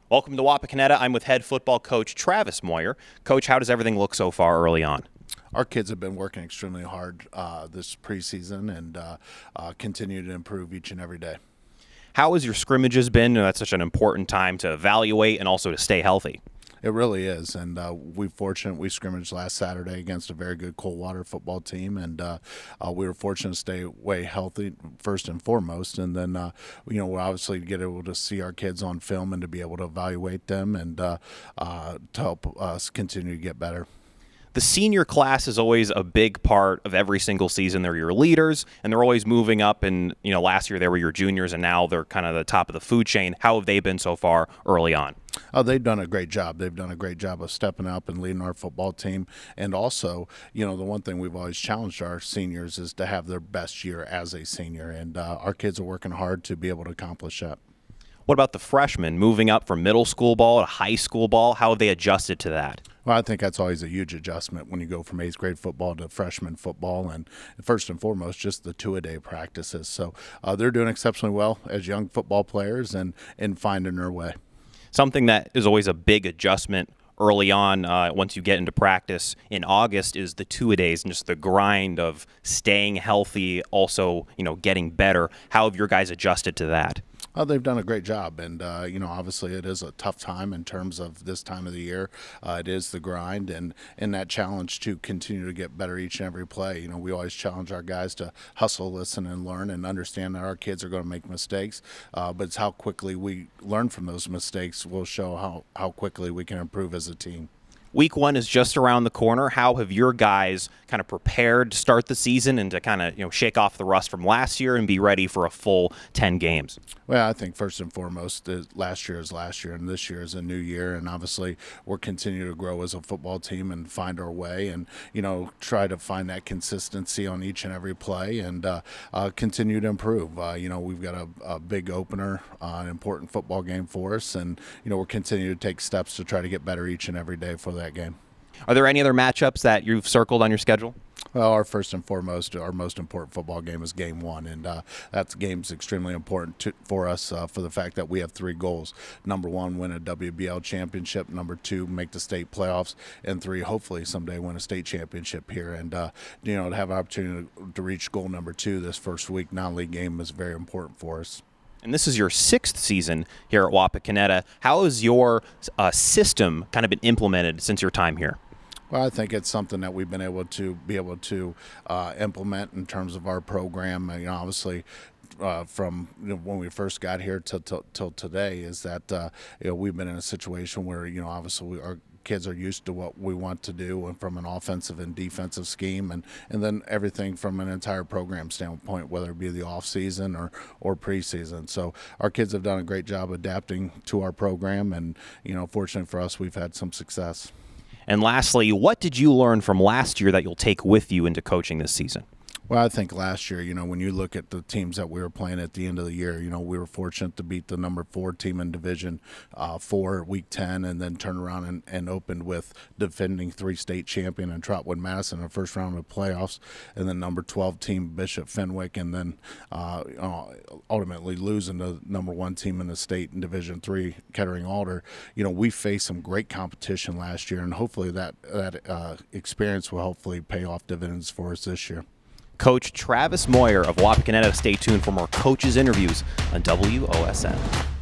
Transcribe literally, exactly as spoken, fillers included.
Welcome to Wapakoneta. I'm with head football coach Travis Moyer. Coach, how does everything look so far early on? Our kids have been working extremely hard uh, this preseason and uh, uh, continue to improve each and every day. How has your scrimmages been? You know, that's such an important time to evaluate and also to stay healthy. It really is, and uh, we're fortunate. We scrimmaged last Saturday against a very good Coldwater football team, and uh, uh, we were fortunate to stay way healthy first and foremost, and then uh, you know we're obviously get able to see our kids on film and to be able to evaluate them and uh, uh, to help us continue to get better. The senior class is always a big part of every single season. They're your leaders, and they're always moving up. And you know, last year they were your juniors, and now they're kind of the top of the food chain. How have they been so far early on? Oh, they've done a great job. They've done a great job of stepping up and leading our football team. And also, you know, the one thing we've always challenged our seniors is to have their best year as a senior. And uh, our kids are working hard to be able to accomplish that. What about the freshmen moving up from middle school ball to high school ball? How have they adjusted to that? Well, I think that's always a huge adjustment when you go from eighth grade football to freshman football, and first and foremost, just the two-a-day practices. So uh, they're doing exceptionally well as young football players and, and finding their way. Something that is always a big adjustment early on uh, once you get into practice in August is the two-a-days and just the grind of staying healthy, also, you know, getting better. How have your guys adjusted to that? Oh, they've done a great job, and uh, you know, obviously, it is a tough time in terms of this time of the year. Uh, it is the grind, and and that challenge to continue to get better each and every play. You know, we always challenge our guys to hustle, listen, and learn, and understand that our kids are going to make mistakes. Uh, but it's how quickly we learn from those mistakes will show how how quickly we can improve as a team. Week one is just around the corner. How have your guys kind of prepared to start the season and to kind of, you know, shake off the rust from last year and be ready for a full ten games? Well, I think first and foremost, last year is last year, and this year is a new year. And obviously, we're continuing to grow as a football team and find our way, and you know, try to find that consistency on each and every play, and uh, uh, continue to improve. Uh, you know, we've got a, a big opener, uh, an important football game for us, and you know, we're continuing to take steps to try to get better each and every day for that game. Are there any other matchups that you've circled on your schedule? Well, our first and foremost, our most important football game is game one, and uh, that game's extremely important to, for us uh, for the fact that we have three goals. Number one, win a W B L championship. Number two, make the state playoffs. And three, hopefully someday win a state championship here. And, uh, you know, to have an opportunity to reach goal number two this first week non-league game is very important for us. And this is your sixth season here at Wapakoneta. How has your uh, system kind of been implemented since your time here? Well, I think it's something that we've been able to be able to uh, implement in terms of our program. You know, obviously, uh, from you know, when we first got here till till, till today, is that uh, you know we've been in a situation where you know obviously we, our kids are used to what we want to do and from an offensive and defensive scheme, and and then everything from an entire program standpoint, whether it be the off season or or preseason. So our kids have done a great job adapting to our program, and you know, fortunately for us, we've had some success. And lastly, what did you learn from last year that you'll take with you into coaching this season? Well, I think last year, you know, when you look at the teams that we were playing at the end of the year, you know, we were fortunate to beat the number four team in Division uh, four, Week ten, and then turn around and, and opened with defending three-state champion and Trotwood Madison in the first round of playoffs, and then number twelve team Bishop Fenwick, and then uh, ultimately losing the number one team in the state in Division three, Kettering Alder. You know, we faced some great competition last year, and hopefully that, that uh, experience will hopefully pay off dividends for us this year. Coach Travis Moyer of Wapakoneta. Stay tuned for more coaches interviews on W O S N.